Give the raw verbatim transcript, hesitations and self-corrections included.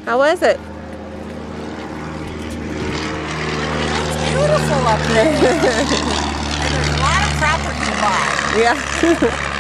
How was it? It's beautiful up there. And there's a lot of property to buy. Yeah.